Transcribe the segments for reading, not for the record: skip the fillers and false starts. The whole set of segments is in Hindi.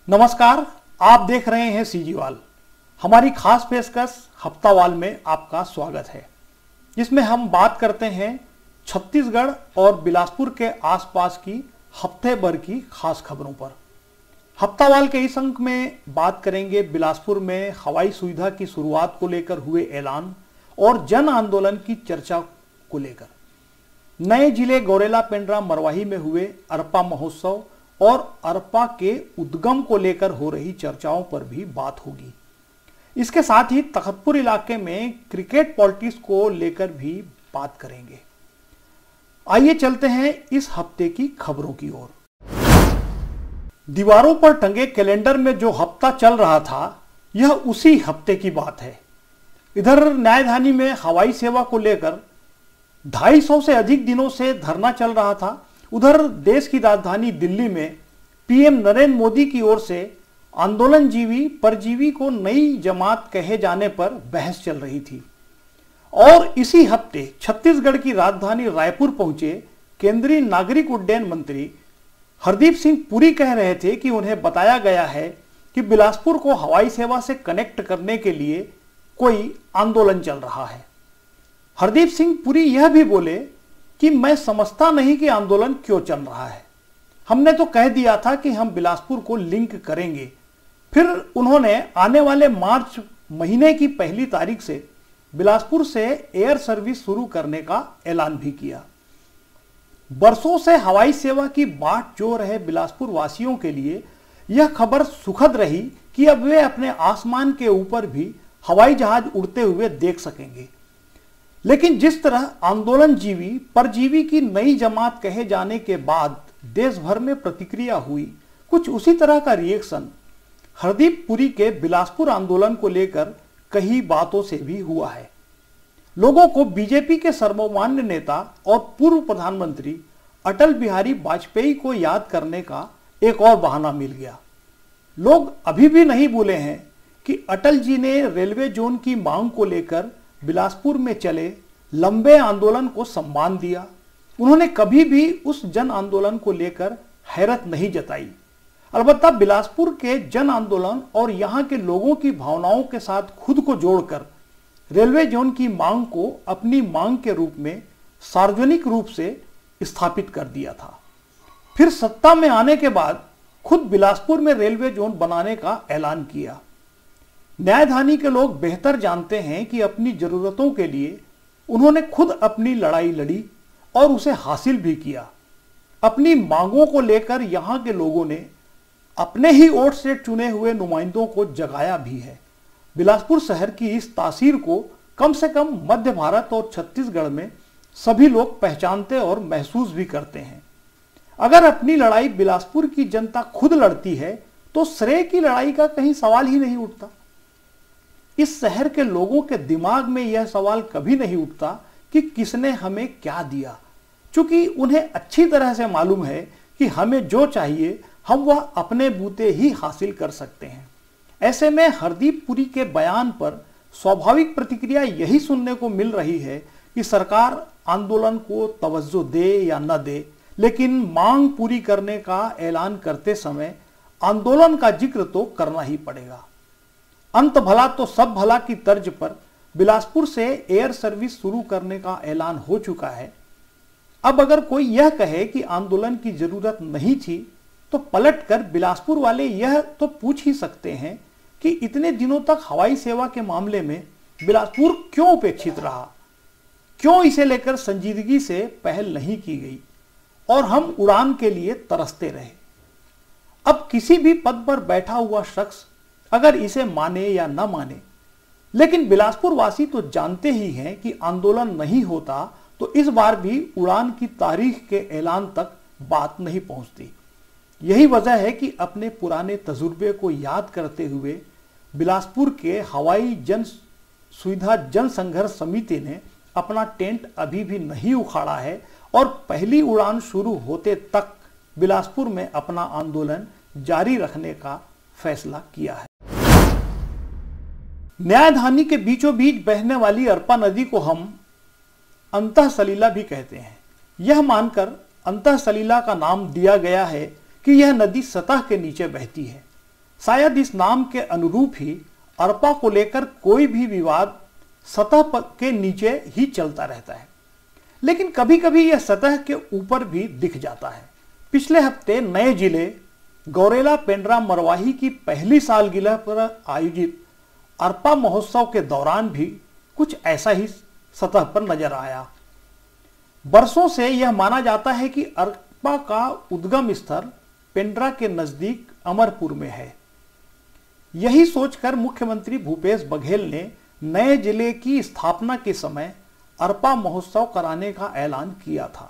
नमस्कार, आप देख रहे हैं सीजीवाल। हमारी खास पेशकश हफ्तावाल में आपका स्वागत है, जिसमें हम बात करते हैं छत्तीसगढ़ और बिलासपुर के आसपास की हफ्ते भर की खास खबरों पर। हफ्तावाल के इस अंक में बात करेंगे बिलासपुर में हवाई सुविधा की शुरुआत को लेकर हुए ऐलान और जन आंदोलन की चर्चा को लेकर, नए जिले गौरेला पेंड्रा मरवाही में हुए अरपा महोत्सव और अरपा के उद्गम को लेकर हो रही चर्चाओं पर भी बात होगी। इसके साथ ही तखतपुर इलाके में क्रिकेट पॉलिटिक्स को लेकर भी बात करेंगे। आइए चलते हैं इस हफ्ते की खबरों की ओर। दीवारों पर टंगे कैलेंडर में जो हफ्ता चल रहा था, यह उसी हफ्ते की बात है। इधर न्यायधानी में हवाई सेवा को लेकर 250 से अधिक दिनों से धरना चल रहा था। उधर देश की राजधानी दिल्ली में पीएम नरेंद्र मोदी की ओर से आंदोलनजीवी परजीवी को नई जमात कहे जाने पर बहस चल रही थी। और इसी हफ्ते छत्तीसगढ़ की राजधानी रायपुर पहुंचे केंद्रीय नागरिक उड्डयन मंत्री हरदीप सिंह पुरी कह रहे थे कि उन्हें बताया गया है कि बिलासपुर को हवाई सेवा से कनेक्ट करने के लिए कोई आंदोलन चल रहा है। हरदीप सिंह पुरी यह भी बोले कि मैं समझता नहीं कि आंदोलन क्यों चल रहा है, हमने तो कह दिया था कि हम बिलासपुर को लिंक करेंगे। फिर उन्होंने आने वाले मार्च महीने की 1 तारीख से बिलासपुर से एयर सर्विस शुरू करने का ऐलान भी किया। बरसों से हवाई सेवा की बाट जो रहे बिलासपुर वासियों के लिए यह खबर सुखद रही कि अब वे अपने आसमान के ऊपर भी हवाई जहाज उड़ते हुए देख सकेंगे। लेकिन जिस तरह आंदोलनजीवी परजीवी की नई जमात कहे जाने के बाद देश भर में प्रतिक्रिया हुई, कुछ उसी तरह का रिएक्शन हरदीप पुरी के बिलासपुर आंदोलन को लेकर कई बातों से भी हुआ है। लोगों को बीजेपी के सर्वमान्य नेता और पूर्व प्रधानमंत्री अटल बिहारी वाजपेयी को याद करने का एक और बहाना मिल गया। लोग अभी भी नहीं भूले हैं कि अटल जी ने रेलवे जोन की मांग को लेकर बिलासपुर में चले लंबे आंदोलन को सम्मान दिया। उन्होंने कभी भी उस जन आंदोलन को लेकर हैरत नहीं जताई। अलबत्ता बिलासपुर के जन आंदोलन और यहां के लोगों की भावनाओं के साथ खुद को जोड़कर रेलवे जोन की मांग को अपनी मांग के रूप में सार्वजनिक रूप से स्थापित कर दिया था। फिर सत्ता में आने के बाद खुद बिलासपुर में रेलवे जोन बनाने का ऐलान किया। न्यायधानी के लोग बेहतर जानते हैं कि अपनी जरूरतों के लिए उन्होंने खुद अपनी लड़ाई लड़ी और उसे हासिल भी किया। अपनी मांगों को लेकर यहां के लोगों ने अपने ही वोट से चुने हुए नुमाइंदों को जगाया भी है। बिलासपुर शहर की इस तासीर को कम से कम मध्य भारत और छत्तीसगढ़ में सभी लोग पहचानते और महसूस भी करते हैं। अगर अपनी लड़ाई बिलासपुर की जनता खुद लड़ती है तो श्रेय की लड़ाई का कहीं सवाल ही नहीं उठता। इस शहर के लोगों के दिमाग में यह सवाल कभी नहीं उठता कि किसने हमें क्या दिया, क्योंकि उन्हें अच्छी तरह से मालूम है कि हमें जो चाहिए हम वह अपने बूते ही हासिल कर सकते हैं। ऐसे में हरदीप पुरी के बयान पर स्वाभाविक प्रतिक्रिया यही सुनने को मिल रही है कि सरकार आंदोलन को तवज्जो दे या न दे, लेकिन मांग पूरी करने का ऐलान करते समय आंदोलन का जिक्र तो करना ही पड़ेगा। अंत भला तो सब भला की तर्ज पर बिलासपुर से एयर सर्विस शुरू करने का ऐलान हो चुका है। अब अगर कोई यह कहे कि आंदोलन की जरूरत नहीं थी, तो पलटकर बिलासपुर वाले यह तो पूछ ही सकते हैं कि इतने दिनों तक हवाई सेवा के मामले में बिलासपुर क्यों उपेक्षित रहा, क्यों इसे लेकर संजीदगी से पहल नहीं की गई और हम उड़ान के लिए तरसते रहे। अब किसी भी पद पर बैठा हुआ शख्स अगर इसे माने या न माने, लेकिन बिलासपुर वासी तो जानते ही हैं कि आंदोलन नहीं होता तो इस बार भी उड़ान की तारीख के ऐलान तक बात नहीं पहुंचती। यही वजह है कि अपने पुराने तजुर्बे को याद करते हुए बिलासपुर के हवाई जन सुविधा जन संघर्ष समिति ने अपना टेंट अभी भी नहीं उखाड़ा है और पहली उड़ान शुरू होते तक बिलासपुर में अपना आंदोलन जारी रखने का फैसला किया है। न्यायधानी के बीचों बीच बहने वाली अरपा नदी को हम अंतः सलीला भी कहते हैं। यह मानकर अंतः सलीला का नाम दिया गया है कि यह नदी सतह के नीचे बहती है। शायद इस नाम के अनुरूप ही अरपा को लेकर कोई भी विवाद सतह के नीचे ही चलता रहता है, लेकिन कभी कभी यह सतह के ऊपर भी दिख जाता है। पिछले हफ्ते नए जिले गौरेला पेंड्रा मरवाही की पहली सालगिरह पर आयोजित अरपा महोत्सव के दौरान भी कुछ ऐसा ही सतह पर नजर आया। बरसों से यह माना जाता है कि अरपा का उद्गम स्थल पेंड्रा के नजदीक अमरपुर में है। यही सोचकर मुख्यमंत्री भूपेश बघेल ने नए जिले की स्थापना के समय अरपा महोत्सव कराने का ऐलान किया था।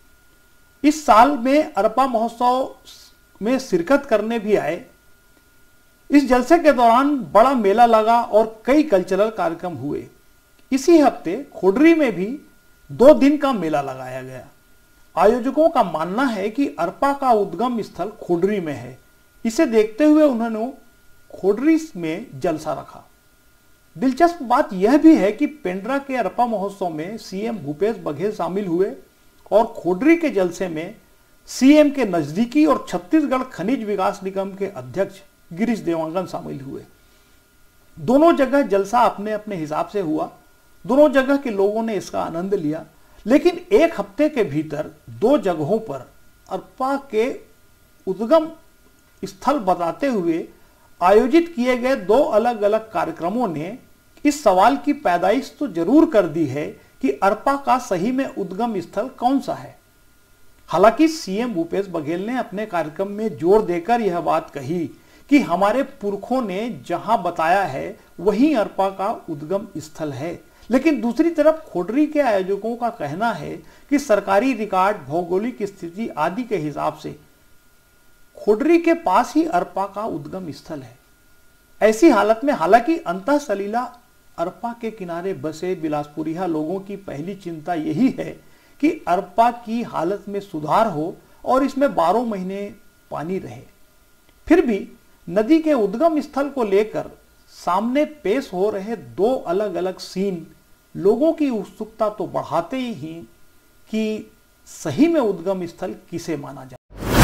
इस साल में अरपा महोत्सव में शिरकत करने भी आए। इस जलसे के दौरान बड़ा मेला लगा और कई कल्चरल कार्यक्रम हुए। इसी हफ्ते खोडरी में भी 2 दिन का मेला लगाया गया। आयोजकों का मानना है कि अरपा का उद्गम स्थल खोडरी में है। इसे देखते हुए उन्होंने खोडरी में जलसा रखा। दिलचस्प बात यह भी है कि पेंड्रा के अरपा महोत्सव में सीएम भूपेश बघेल शामिल हुए और खोडरी के जलसे में सीएम के नजदीकी और छत्तीसगढ़ खनिज विकास निगम के अध्यक्ष गिरीश देवांगन शामिल हुए। दोनों जगह जलसा अपने अपने हिसाब से हुआ। दोनों जगह के लोगों ने इसका आनंद लिया, लेकिन एक हफ्ते के भीतर 2 जगहों पर अरपा के उद्गम स्थल बताते हुए आयोजित किए गए 2 अलग अलग कार्यक्रमों ने इस सवाल की पैदाइश तो जरूर कर दी है कि अरपा का सही में उद्गम स्थल कौन सा है। हालांकि सीएम भूपेश बघेल ने अपने कार्यक्रम में जोर देकर यह बात कही कि हमारे पुरखों ने जहां बताया है वहीं अरपा का उद्गम स्थल है, लेकिन दूसरी तरफ खोडरी के आयोजकों का कहना है कि सरकारी रिकॉर्ड, भौगोलिक स्थिति आदि के हिसाब से खोडरी के पास ही अरपा का उद्गम स्थल है। ऐसी हालत में हालांकि अंतः सलीला अरपा के किनारे बसे बिलासपुरिया लोगों की पहली चिंता यही है कि अरपा की हालत में सुधार हो और इसमें 12 महीने पानी रहे। फिर भी नदी के उद्गम स्थल को लेकर सामने पेश हो रहे 2 अलग अलग सीन लोगों की उत्सुकता तो बढ़ाते ही कि सही में उद्गम स्थल किसे माना जाए।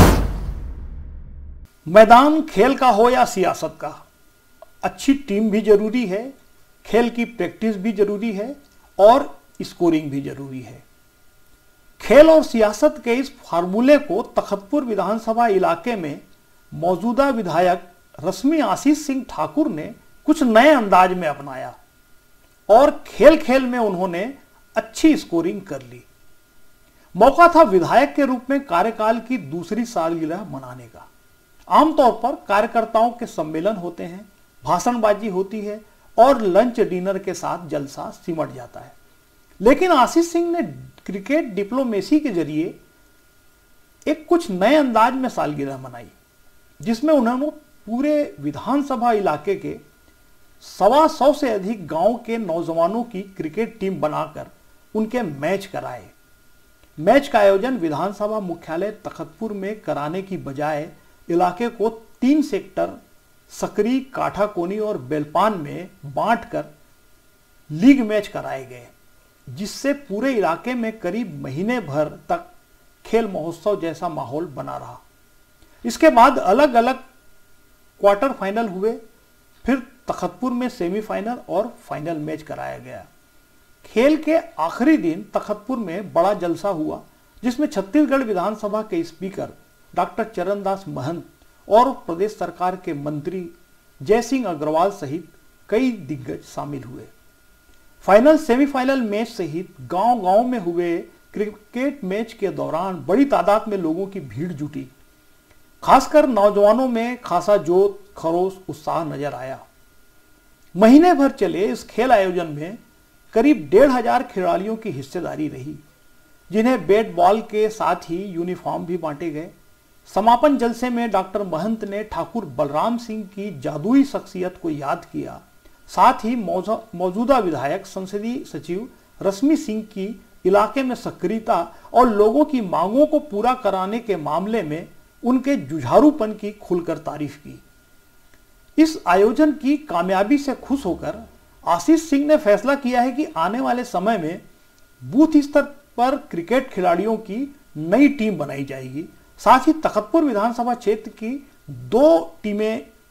मैदान खेल का हो या सियासत का, अच्छी टीम भी जरूरी है, खेल की प्रैक्टिस भी जरूरी है और स्कोरिंग भी जरूरी है। खेल और सियासत के इस फार्मूले को तखतपुर विधानसभा इलाके में मौजूदा विधायक रश्मि आशीष सिंह ठाकुर ने कुछ नए अंदाज में अपनाया और खेल खेल में उन्होंने अच्छी स्कोरिंग कर ली। मौका था विधायक के रूप में कार्यकाल की दूसरी सालगिरह मनाने का। आमतौर पर कार्यकर्ताओं के सम्मेलन होते हैं, भाषणबाजी होती है और लंच डिनर के साथ जलसा सिमट जाता है। लेकिन आशीष सिंह ने क्रिकेट डिप्लोमेसी के जरिए एक कुछ नए अंदाज में सालगिरह मनाई, जिसमें उन्होंने पूरे विधानसभा इलाके के 125 से अधिक गांव के नौजवानों की क्रिकेट टीम बनाकर उनके मैच कराए। मैच का आयोजन विधानसभा मुख्यालय तखतपुर में कराने की बजाय इलाके को 3 सेक्टर सकरी, काठाकोनी और बेलपान में बांटकर लीग मैच कराए गए, जिससे पूरे इलाके में करीब महीने भर तक खेल महोत्सव जैसा माहौल बना रहा। इसके बाद अलग अलग क्वार्टर फाइनल हुए, फिर तखतपुर में सेमीफाइनल और फाइनल मैच कराया गया। खेल के आखिरी दिन तखतपुर में बड़ा जलसा हुआ, जिसमें छत्तीसगढ़ विधानसभा के स्पीकर डॉक्टर चरणदास महंत और प्रदेश सरकार के मंत्री जयसिंह अग्रवाल सहित कई दिग्गज शामिल हुए। फाइनल, सेमीफाइनल मैच सहित गांव-गांव में हुए क्रिकेट मैच के दौरान बड़ी तादाद में लोगों की भीड़ जुटी। खासकर नौजवानों में खासा जोश, खरोश, उत्साह नजर आया। महीने भर चले इस खेल आयोजन में करीब 1,500 खिलाड़ियों की हिस्सेदारी रही, जिन्हें बैट बॉल के साथ ही यूनिफॉर्म भी बांटे गए। समापन जलसे में डॉक्टर महंत ने ठाकुर बलराम सिंह की जादुई शख्सियत को याद किया। साथ ही मौजूदा विधायक संसदीय सचिव रश्मि सिंह की इलाके में सक्रियता और लोगों की मांगों को पूरा कराने के मामले में उनके जुझारूपन की खुलकर तारीफ की। इस आयोजन की कामयाबी से खुश होकर आशीष सिंह ने फैसला किया है कि आने वाले समय में बूथ स्तर पर क्रिकेट खिलाड़ियों की नई टीम बनाई जाएगी। साथ ही तखतपुर विधानसभा क्षेत्र की 2 टीमें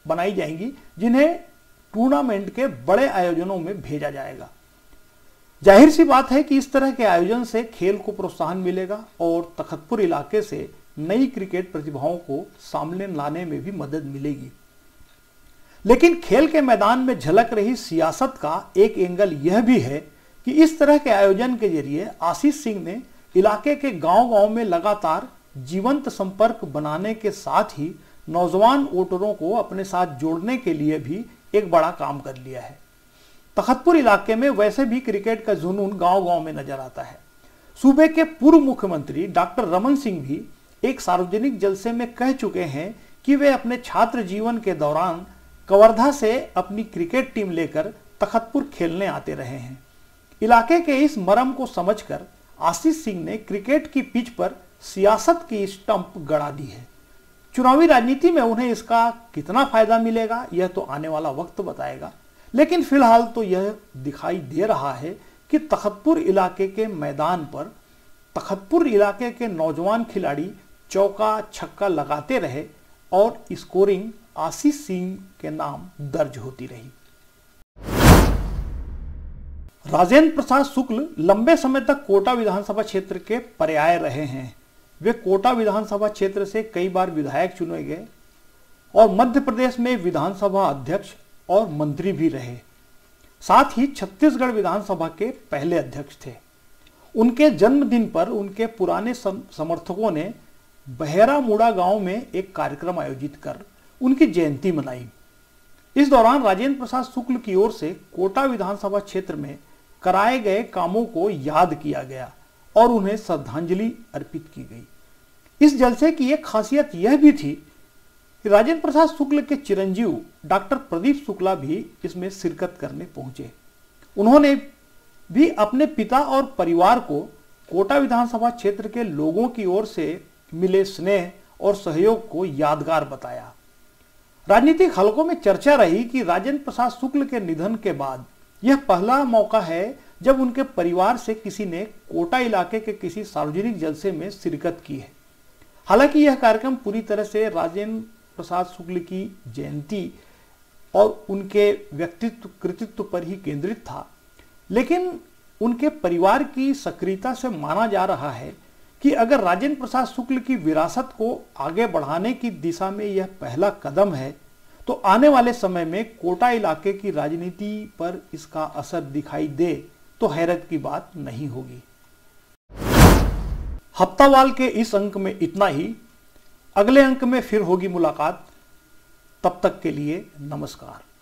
बनाई जाएंगी जिन्हें टूर्नामेंट के बड़े आयोजनों में भेजा जाएगा। जाहिर सी बात है कि इस तरह के आयोजन से खेल को प्रोत्साहन मिलेगा और तखतपुर इलाके से नई क्रिकेट प्रतिभाओं को सामने लाने में भी मदद मिलेगी। लेकिन खेल के मैदान में झलक रही सियासत का एक एंगल यह भी है कि इस तरह के आयोजन के जरिए आशीष सिंह ने इलाके के गांव-गांव में लगातार जीवंत संपर्क बनाने के साथ ही नौजवान वोटरों को अपने साथ जोड़ने के लिए भी एक बड़ा काम कर लिया है। तखतपुर इलाके में वैसे भी क्रिकेट का जुनून गांव-गांव में नजर आता है। सूबे के पूर्व मुख्यमंत्री डॉक्टर रमन सिंह भी एक सार्वजनिक जलसे में कह चुके हैं कि वे अपने छात्र जीवन के दौरान कवर्धा से अपनी क्रिकेट टीम लेकर तखतपुर खेलने आते रहे हैं। इलाके के इस मरम को समझकर आशीष सिंह ने क्रिकेट की पिच पर सियासत की स्टंप गड़ा दी है। चुनावी राजनीति में उन्हें इसका कितना फायदा मिलेगा यह तो आने वाला वक्त बताएगा, लेकिन फिलहाल तो यह दिखाई दे रहा है कि तखतपुर इलाके के मैदान पर तखतपुर इलाके के नौजवान खिलाड़ी चौका छक्का लगाते रहे और स्कोरिंग आशीष सिंह के नाम दर्ज होती रही। राजेंद्र प्रसाद शुक्ल लंबे समय तक कोटा विधानसभा क्षेत्र के पर्याय रहे हैं। वे कोटा विधानसभा क्षेत्र से कई बार विधायक चुने गए और मध्य प्रदेश में विधानसभा अध्यक्ष और मंत्री भी रहे। साथ ही छत्तीसगढ़ विधानसभा के पहले अध्यक्ष थे। उनके जन्मदिन पर उनके पुराने समर्थकों ने बहेरामुड़ा गांव में एक कार्यक्रम आयोजित कर उनकी जयंती मनाई। इस दौरान राजेंद्र प्रसाद शुक्ल की ओर से कोटा विधानसभा क्षेत्र में कराए गए कामों को याद किया गया और उन्हें श्रद्धांजलि अर्पित की गई। इस जलसे की एक खासियत यह भी थी कि राजेंद्र प्रसाद शुक्ल के चिरंजीव डॉक्टर प्रदीप शुक्ला भी इसमें शिरकत करने पहुंचे। उन्होंने भी अपने पिता और परिवार को कोटा विधानसभा क्षेत्र के लोगों की ओर से मिले स्नेह और सहयोग को यादगार बताया। राजनीतिक हलकों में चर्चा रही कि राजेंद्र प्रसाद शुक्ल के निधन के बाद यह पहला मौका है जब उनके परिवार से किसी ने कोटा इलाके के किसी सार्वजनिक जलसे में शिरकत की है। हालांकि यह कार्यक्रम पूरी तरह से राजेंद्र प्रसाद शुक्ल की जयंती और उनके व्यक्तित्व कृतित्व पर ही केंद्रित था, लेकिन उनके परिवार की सक्रियता से माना जा रहा है कि अगर राजेंद्र प्रसाद शुक्ल की विरासत को आगे बढ़ाने की दिशा में यह पहला कदम है तो आने वाले समय में कोटा इलाके की राजनीति पर इसका असर दिखाई दे तो हैरत की बात नहीं होगी। हफ्तावाल के इस अंक में इतना ही। अगले अंक में फिर होगी मुलाकात। तब तक के लिए नमस्कार।